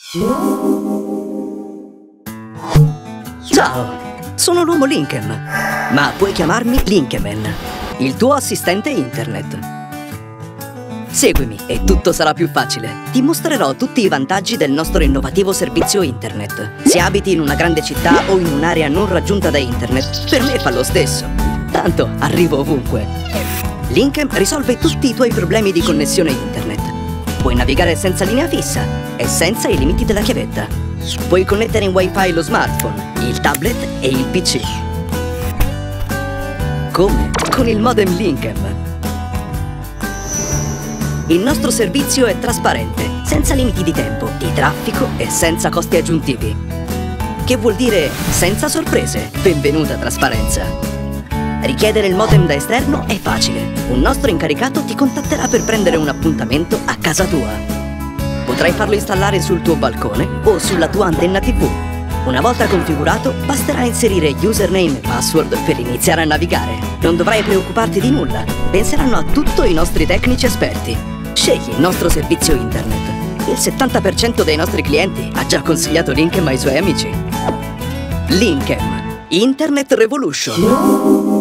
Ciao, sono l'uomo Linkem, ma puoi chiamarmi Linkeman, il tuo assistente internet. Seguimi e tutto sarà più facile. Ti mostrerò tutti i vantaggi del nostro innovativo servizio internet. Se abiti in una grande città o in un'area non raggiunta da internet, per me fa lo stesso. Tanto arrivo ovunque. Linkem risolve tutti i tuoi problemi di connessione internet. Puoi navigare senza linea fissa e senza i limiti della chiavetta. Puoi connettere in wifi lo smartphone, il tablet e il PC. Come? Con il modem Linkem. Il nostro servizio è trasparente, senza limiti di tempo, di traffico e senza costi aggiuntivi. Che vuol dire senza sorprese. Benvenuta trasparenza. Richiedere il modem da esterno è facile. Un nostro incaricato ti contatterà per prendere un appuntamento a casa tua. Potrai farlo installare sul tuo balcone o sulla tua antenna TV. Una volta configurato, basterà inserire username e password per iniziare a navigare. Non dovrai preoccuparti di nulla. Penseranno a tutto i nostri tecnici esperti. Scegli il nostro servizio internet. Il 70% dei nostri clienti ha già consigliato Linkem ai suoi amici. Linkem, Internet Revolution.